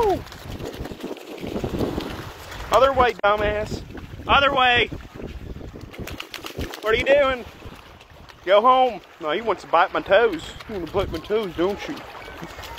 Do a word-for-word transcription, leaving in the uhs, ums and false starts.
Woo! Other way, dumbass. Other way. What are you doing? Go home. No, he wants to bite my toes. You want to bite my toes, don't you?